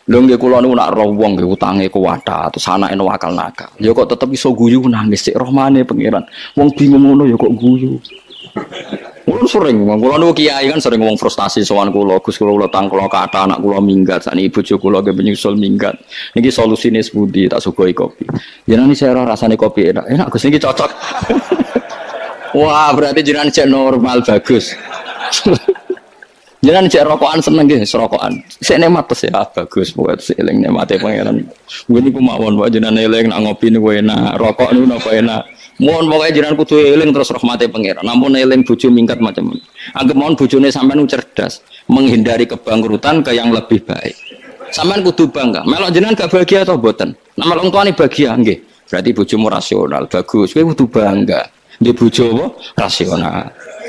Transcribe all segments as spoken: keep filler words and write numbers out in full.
Lho nggih kula niku nak roh wong nggih utange kuwatha terus anake wakal nakal. Ya kok tetep iso guyu nangis sik rahmane pangeran. Wong bingung ngono ya kok guyu. Kulo sering, kulo niku kiai kan sering ngomong frustasi sowan kula, Gus kula utang kula kathah anak kula minggat, sakniki bojo kula nggih menyusul minggat. Niki solusine sepundi tak sugoi kopi. Jenengan iki saya rasane kopi enak. Enak Gus niki cocok. Wah, berarti jenengan cek normal bagus. Jangan cek rokokan seneng nggih, rokokan. Sik nikmat terus ya bagus, pokoke sik eling nikmate pangeran. Kuwi niku mawon wae jenengan eling nak ngopi niku enak, rokok niku napa enak. Mohon pokoke jenengan kudu eling terus rahmate pangeran. Namun eling bojo mingkat macam-macam. Anggap mohon bojone sampean cerdas, menghindari kebangkrutan ke yang lebih baik. Sampean kudu bangga. Melok jenengan gak bahagia atau mboten? Nah melok tuane bahagia nggih. Berarti bojomu rasional, bagus. Kowe kudu bangga. Nggih bojo apa? Rasional.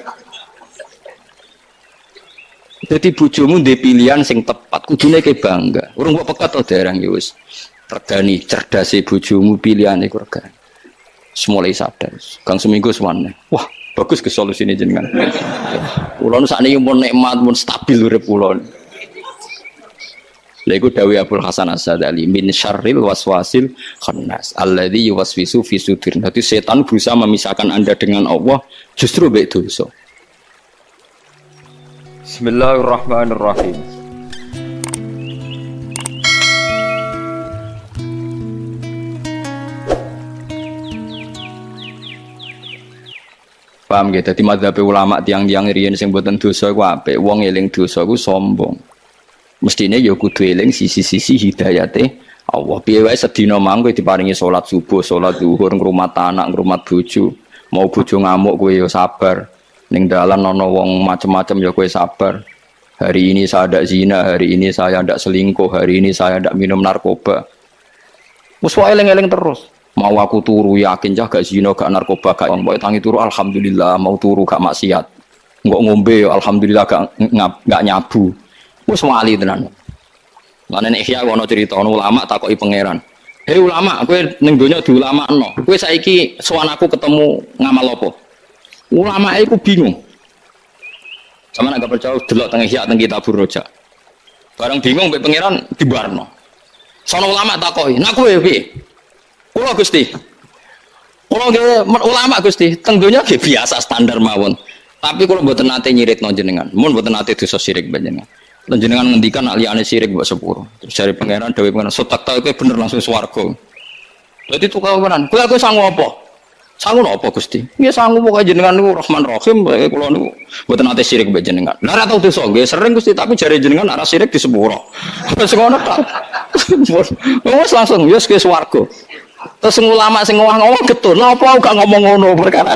Jadi bojomu ndek pilihan sing tepat, kudune ke bangga. Urung kok pekat to dereng ya wis. Regani cerdase bojomu pilihane ku regani. Semulai sadar. Kang seminggu suwane. Wah, bagus ke solusine jenengan. Kula nu sakniki mun nikmat mun stabil urip kula. Lha iku dawuh Abdul Hasan As-Sadali min syarril waswasil khannas alladzi yuwaswisu fi sudur. Dadi setan berusaha memisahkan Anda dengan Allah justru mbek dosa. Bismillahirrahmanirrahim. Paham gitu, dadi madzhab ulama tiang-tiang riyen sing boten dosa iku apik, wong eling dosa iku sombong. Mestine ya kudu eling sisi-sisi hidayate Allah. Piye wae sedina mangko diparingi salat subuh, salat zuhur, ngrumat anak, ngrumat bojo. Mau bojo ngamuk kowe ya sabar. Ning dalan ana wong macem-macem ya kowe sabar. Hari ini saya tidak zina, hari ini saya tidak selingkuh, hari ini saya tidak minum narkoba. Wes wae eling-eling terus. Mau aku turu yakin jah gak zina, gak narkoba, gak mbok tangi turu alhamdulillah, mau turu gak maksiat. Enggak ngombe alhamdulillah gak gak nyabu. Wes wali tenan. Lan nek Ihya ono cerita ono ulama takoki pangeran. "Hei ulama, kowe ning donya diulamakno. Kowe saiki sowan aku ketemu ngamal apa?" Ulama iku bingung. Sama nak percaya delok teng Ihya teng Kitabur Roja. Bareng bingung mbek pangeran dibarno. Sono ulama takoki, "Nak kowe piye?" "Kula Gusti." "Kula nggih ulama Gusti, teng donya nggih biasa standar mawon. Tapi kula mboten nate nyiritno jenengan. Mun mboten nate dosa syirik panjenengan. Lan jenengan ngendikan nak liyane syirik mbok sepuro." Terus jare pangeran dawuh pangeran, "Sotak ta kowe bener langsung swarga." Dadi tukang tenan. "Kowe aku sangu apa?" "Sangu apa Gusti?" "Nggih sangu pokoke jenengan niku Rahman Rahim, kula niku mboten nate syirik mbek jenengan." "Lah ora tau dosa nggih sering Gusti, tapi jare jenengan ora syirik di sepuro." Wis ngono ta. Wis langsung wis ke swarga. Terus ulama sing ngowah-ngowah getun, "Lha apa gak ngomong ngono perkara."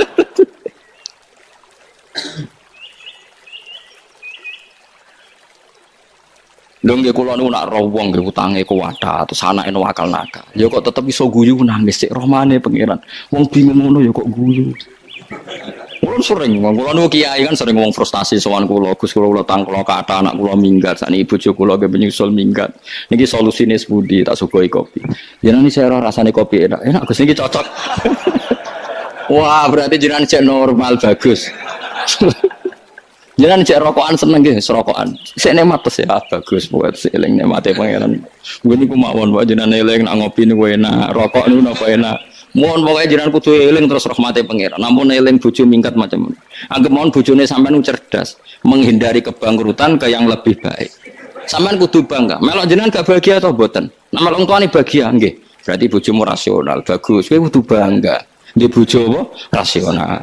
Lho nggih kula niku nak roh wong nggih utange kuwatha terus anake wakal nakal. Ya kok tetep iso guyu nangis sik rahmane pangeran. Wong bingung ngono ya kok guyu. Kulo sering, kula niku kiai kan sering ngomong frustasi sowan kula, Gus kula utang kula kathah anak kula minggat, sakniki bojo kula nggih menyusul minggat. Niki solusine sepundi tak sugoi kopi. Jenengan iki saya rasane kopi enak. Enak Gus niki cocok. Wah, berarti jenengan cek normal bagus. Jangan cek rokokan seneng nggih, rokokan. Sik nikmat terus ya bagus, pokoke sik eling nikmate pangeran. Kuwi niku mawon wae jenengan eling nak ngopi niku enak, rokok niku napa enak. Mohon pokoke jenengan kudu eling terus rahmate pangeran. Namun eling bojo mingkat macam. Anggap mohon bojone sampean cerdas, menghindari kebangkrutan ke yang lebih baik. Sampean kudu bangga. Melok jenengan gak bahagia atau mboten? Nah melok tuane bahagia nggih. Berarti bojomu rasional, bagus. Kowe kudu bangga. Nggih bojo apa? Rasional.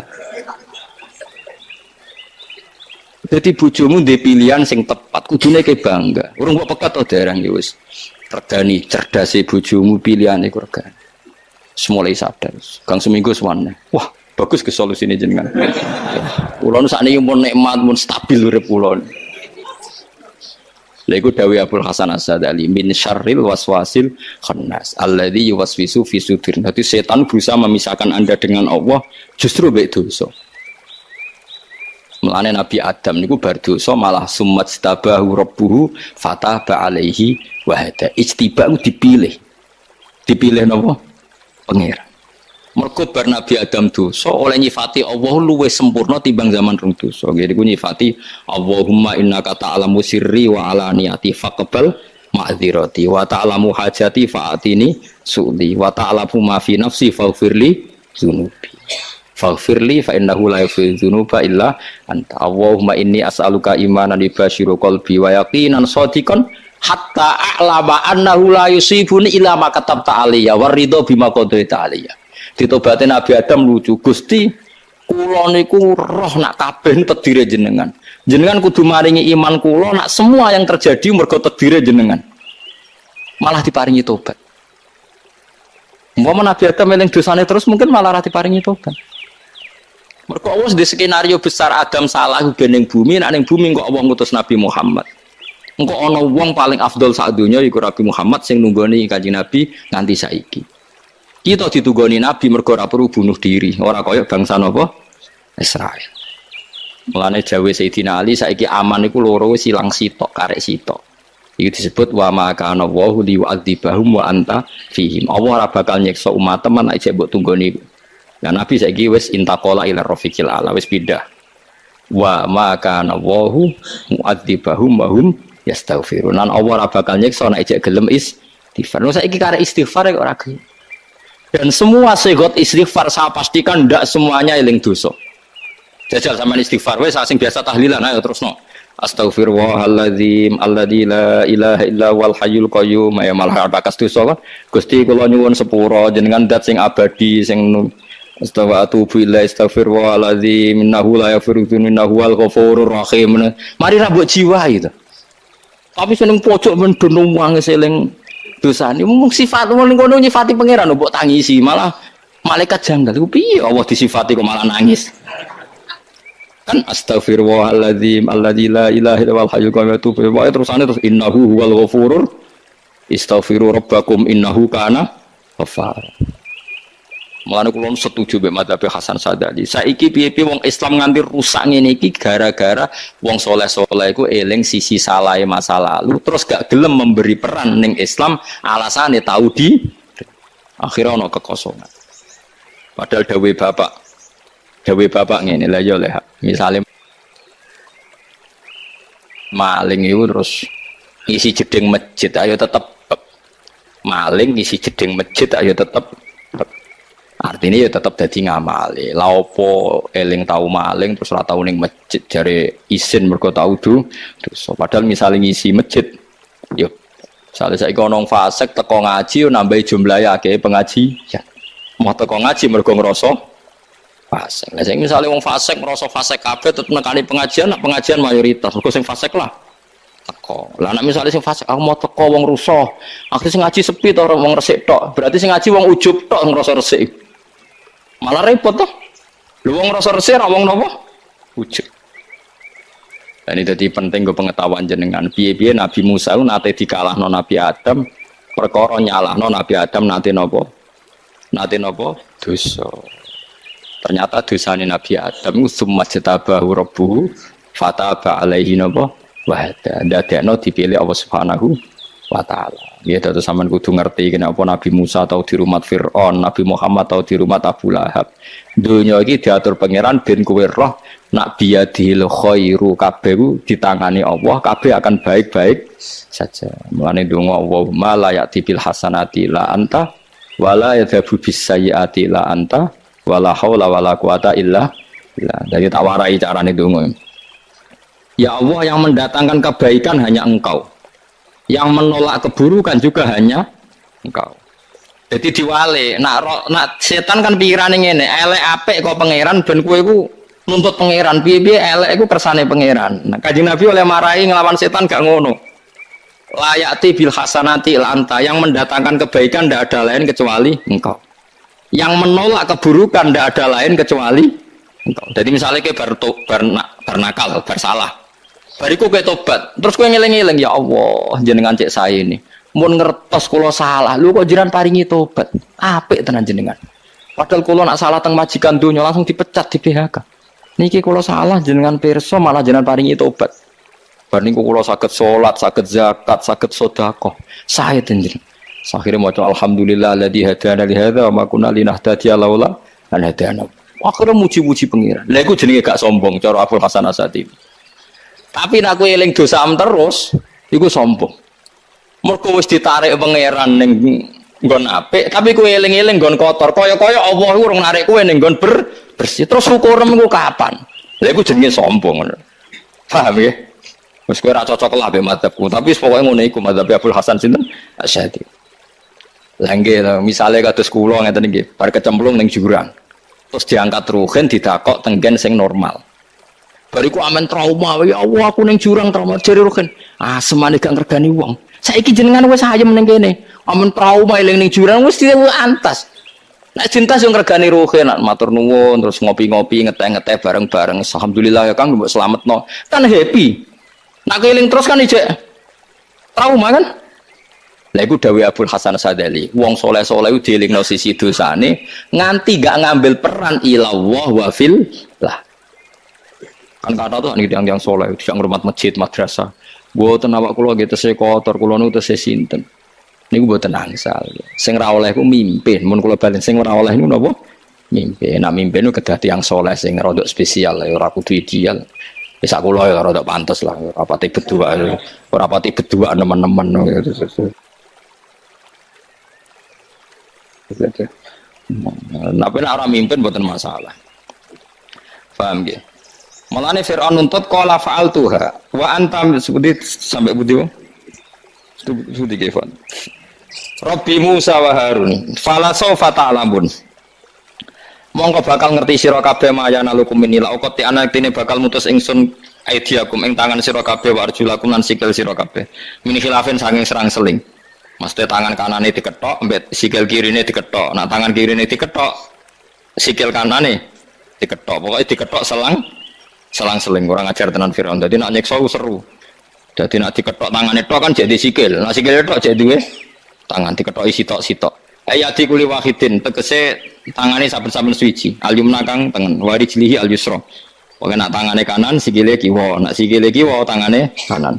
Jadi bojomu ndek pilihan sing tepat, kudune ke bangga. Urung kok pekat to dereng ya wis. Regani cerdase bojomu pilihane ku regani. Semulai sadar. Kang seminggu suwane. Wah, bagus ke solusine jenengan. Kula nu sakniki mun nikmat mun stabil urip kula. Lha iku dawuh Abdul Hasan As-Sadali min syarril waswasil khannas alladzi yuwaswisu fi sudur. Dadi setan berusaha memisahkan Anda dengan Allah justru mbek dosa. Mulane Nabi Adam niku bar dosa malah summat stabahu rabbuhu fataba alaihi wa hada. Ijtiba dipilih. Dipilih napa? Pangeran. Mergo bar Nabi Adam dosa oleh nyifati Allah luwih sempurna timbang zaman rung dosa. Nggih niku nyifati Allahumma innaka ta'lamu sirri wa alaniyati faqbal ma'dzirati wa ta'lamu hajati fa'atini su'li wa ta'lamu ma fi nafsi faghfirli dzunubi faghfirli fa innahu la yaghfiru dzunuba illa anta Allahumma inni as'aluka imanan yubashiru qalbi wa yaqinan shadiqan hatta a'lama annahu la yusibuni illa ma katabta alayya waridho bima qadaita alayya. Ditobate Nabi Adam lucu, Gusti kula niku roh nak kabeh tedire jenengan. Jenengan kudu maringi iman kula nak semua yang terjadi mergo tedire jenengan. Malah diparingi tobat. Umpama Nabi Adam eling dosane terus mungkin malah ra diparingi tobat. Mergo Allah di skenario besar Adam salah ben ning bumi, nek ning bumi kok Allah ngutus Nabi Muhammad. Engko ana wong paling afdol sak donya iku Nabi Muhammad sing nunggoni Kanjeng Nabi nganti saiki. Kita ditunggoni Nabi mergo ora perlu bunuh diri, ora kaya bangsa napa? Israel. Mulane jawe Sayyidina Ali saiki aman iku loro wis ilang sitok karek sitok. Iki disebut wa ma kana Allahu li'adzibahum wa anta fihim. Allah ora bakal nyiksa umat teman nek mbok tunggoni. Nah Nabi saiki wis intaqala ila rafiqil ala wis pindah. Wa ma kana Allahu mu'adzibahum wa hum yastaghfirun. Lan Allah ora bakal nyiksa nek jek gelem istighfar. Nah saiki karek istighfar kok ora gelem. Dan semua segot istighfar saya pastikan ndak semuanya eling dosa. Jajal sama istighfar, wes asing biasa tahlilan, ayo terus no. Astaghfirullahaladzim, alladzi la ilaha illa wal hayyul qayyum. Ya malah bakas dosa kan. Gusti kula nyuwun sepura jenengan dat sing abadi sing astaghfiru billahi astaghfirullahaladzim innahu la yaghfiru dzunuba wal ghafurur rahim. Mari ra mbok jiwa itu. Tapi seneng pojok men dono wong seling dosane. Mung sifat wong ngono nyifati pangeran mbok tangisi, malah malaikat janggal. Ku piye Allah disifati kok malah nangis. Kan astaghfirullahaladzim alladzi la ilaha illa wal hayyul qayyum wa terusane terus innahu huwal ghafurur istaghfiru rabbakum innahu kana ghafar. Mulane kula setuju mbek madzhab Hasan Sadali. Saiki piye-piye wong Islam nganti rusak ngene iki gara-gara wong soleh-soleh iku eling sisi salahe masa lalu terus gak gelem memberi peran ning Islam alasane tahu di akhirnya ana kekosongan. Padahal dawuh bapak Dawe bapak ngene lha ya leh. Misale maling itu terus isi jeding masjid ayo tetep maling isi jeding masjid ayo tetep artinya ya tetep dadi ngamali. La opo eling tau maling terus ora tau ning masjid jare isin mergo tau du. Terus padahal misale ngisi masjid yo misale saiki ana wong fasik teko ngaji nambahi jumlahe akeh pengaji ya. Mau teko ngaji mergo ngrasa fasik. Lah sing misale wong fasik merasa fasik kabeh tetep nekani pengajian, nak pengajian mayoritas. Mergo sing fasik lah teko. Lah nek misale sing fasik aku mau teko wong rusuh, akhire sing ngaji sepi to wong resik tok. Berarti sing ngaji wong ujub tok ngrasa resik. Malah repot toh. Lho wong ngrasa resik ra wong napa? Ujub. Dan ini jadi penting ke pengetahuan jenengan. Piye-piye Nabi Musa itu nate dikalahno Nabi Adam, perkara nyalahno Nabi Adam nate napa? Nate napa? Dosa. Ternyata dosane Nabi Adam summa jatabahu rabbuhu fataba alaihi napa wa hada. Dadekno dipilih Allah Subhanahu wa taala. Ya terus sampean kudu ngerti kenapa Nabi Musa tau di rumah Firaun, Nabi Muhammad tau di rumah Abu Lahab. Dunya iki diatur pangeran ben kowe roh nak biyadil khairu kabeh ditangani Allah, kabeh akan baik-baik saja. Mulane donga Allahumma la ya'ti bil hasanati la anta wala yadhabu bis sayyiati la anta wala haula wala quwata illa billah. Jadi tak warai carane donga. Ya Allah, yang mendatangkan kebaikan hanya Engkau. Yang menolak keburukan juga hanya Engkau. Jadi diwale, nak nak setan kan pikirane ngene, elek apik kok pangeran ben kowe iku nuntut pangeran, piye-piye elek iku kersane pangeran. Nah, Kanjeng Nabi oleh marahi nglawan setan gak ngono. Layati bil hasanati lanta, yang mendatangkan kebaikan tidak ada lain kecuali Engkau. Yang menolak keburukan tidak ada lain kecuali Engkau. Jadi misalnya ke bar bar nakal, bersalah. Bariku ke tobat, terus kowe ngeling-eling ya Allah, jenengan cek saya ini. Mun ngertos kula salah, lu kok jiran paringi tobat. Apik tenan jenengan. Padahal kula nak salah teng majikan donya langsung dipecat di P H K. Niki kula salah jenengan pirsa malah jenengan paringi tobat. Bar niku kula saged salat, saged zakat, saged sedekah. Sae jenengan. Akhire maca alhamdulillah alladzi hadana li hadza wa ma kunna linahtadiya laula an hadana. Akhire muji-muji pengiran. Lha iku jenenge gak sombong cara Abdul Hasan Asadi. Tapi nek kowe eling dosa am terus, iku sombong. Mergo wis ditarik pangeran ning nggon apik, tapi kowe eling-eling nggon kotor. Kaya-kaya Allah iku urung narik kowe ning nggon ber, bersih. Terus syukurem iku kapan? Lha iku jenenge sombong ngono. Paham ya? Wis kowe ora cocok lah mbek madzhabku, tapi pokoke ngono iku madzhab Abdul Hasan sinten? Asy'ari. Lah nggih, misale kados kula ngeten nggih, bar kecemplung ning jurang. Terus diangkat ruhin didakok tenggen sing normal. Bariku amen trauma, ya Allah aku ning jurang trauma jare ruhin. Ah semane gak ngergani wong. Saiki jenengan wis ayem ning kene. Amen trauma eling ning jurang wis antas. Nek cinta sing ngergani ruhin, matur nuwun terus ngopi-ngopi ngeteh-ngeteh bareng-bareng. Alhamdulillah ya Kang mbok slametno. Kan happy. Nak eling terus kan ijek trauma kan? Lah iku dawuh Abdul Hasan Sadali, wong soleh-soleh dielingno sisi dosane nganti gak ngambil peran ilallah wa fil lah. Kan kata tuh nih yang yang soleh tidak ngurmat masjid madrasah. Mboten awak kula nggih tesih kotor, kula nu tesih sinten. Niku mboten angsal. Sing ra oleh ku mimpin, mun kula balen sing ora oleh niku napa? Mimpin. Nak mimpin ku kedah tiyang soleh sing rada spesial ya ora kudu ideal. Wis aku lho ya rada pantes lah, ora pati bedua. Ora pati bedua nemen-nemen gitu. Tapi nak orang mimpin bukan masalah. Paham ya? Malane Fir'aun nuntut qala fa'altuha wa antam seperti sampai budi. Sudah kifan. Rabbi Musa wa Harun fala sawfa ta'lamun. Mongko bakal ngerti sira kabeh mayana lukum minila uqat ti anak tine bakal mutus ingsun aidiakum ing tangan sira kabeh wa arjulakum lan sikil sira kabeh. Min khilafin sanging serang seling. Maksudnya tangan kanannya diketok, mbek sikil kirinya diketok. Nah tangan kirinya diketok, sikil kanannya diketok. Pokoknya diketok selang, selang seling. Kurang ajar tenan Firaun. Jadi nak nyekso seru. Jadi nak diketok tangan itu kan jadi sikil. Nah sikil itu jadi we tangan diketok isi tok sitok. Ayati kuli wahidin tegese tangannya saben-saben suci. Al yumna kang tengen, wari jilihi al yusra. Pokoknya nak tangannya kanan, sikile kiwa. Nak sikile kiwa tangannya kanan.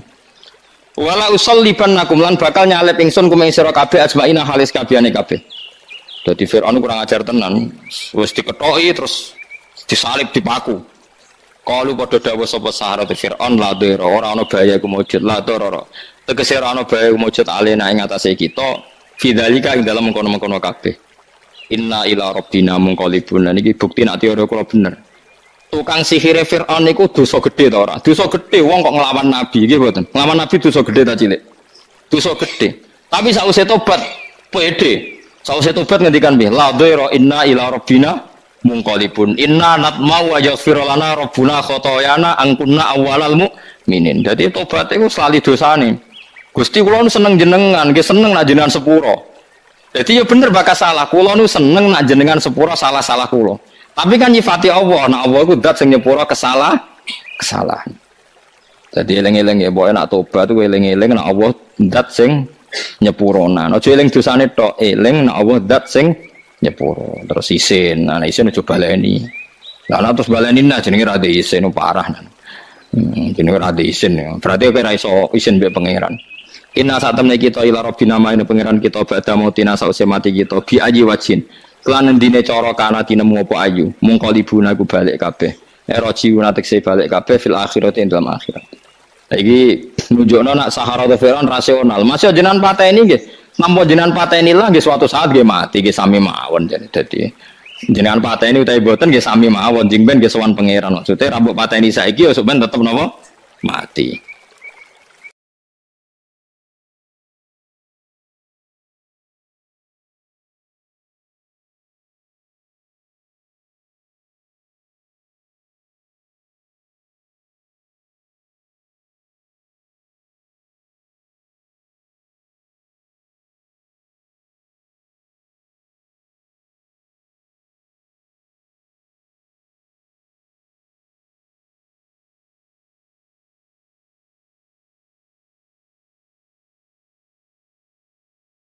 Wala usalliban nakum lan bakal nyalep ingsun kumeng sira kabeh ajmaina halis kabehane kabeh. Dadi Firaun kurang ajar tenan, wis diketoki terus disalib dipaku. Kalu padha dawuh sapa saharat Firaun la dira ora ana bahaya iku mujud la dira. Tegese ora ana bahaya mujud alena ing atase kita fidzalika ing dalem mengkono-mengkono kabeh. Inna ila rabbina munqalibun. Niki bukti nek teori kula bener. Tukang sihir Fir'aun itu dosa gede ta ora? Dosa gede wong kok nglawan nabi nggih mboten. Nglawan nabi dosa gede ta cilik? Dosa gede. Tapi sausé tobat pede. Sausé tobat ngendikan piye? La dhaira inna ila rabbina munqalibun. Inna natma'u wa yaghfir lana rabbuna khotoyana angkunna awwalal mu'minin. Dadi tobat iku selalu dosane. Gusti kula nu seneng jenengan, nggih seneng nak jenengan sepuro. Jadi ya bener bakal salah. Kula nu seneng nak jenengan sepuro salah-salah kula. Tapi kan nyifati Allah, nah Allah itu dat sing nyepura kesalah, kesalahan. Jadi eling-eling ya, boy nak tobat itu eling-eling nak Allah dat sing nyepurona. Nah, eling dosane tok, eling nak Allah dat sing nyepuro. Terus isin, nah isin coba baleni. Nah, terus baleni nah jenenge ra isin parah. Hmm, jenenge ra isin ya. Berarti ora iso isin mbek pangeran. Inna satamne kita ila rabbina ma ina pangeran kita badha mautina sause mati kita bi aji wajin. Kelan ndine cara kana tinemu apa ayu mung kalibuna ku balik kabeh eroji unatekse balik kabeh fil akhirat ing dalam akhirat. Iki nunjukno nak sahara Firaun rasional. Masih jenengan pateni nggih. Nampa jenengan pateni lah nggih suatu saat nggih mati nggih sami mawon dadi. Jenengan pateni utawi boten nggih sami mawon jing ben nggih sowan pangeran. Maksude rambut pateni saiki ya sok ben tetep napa mati.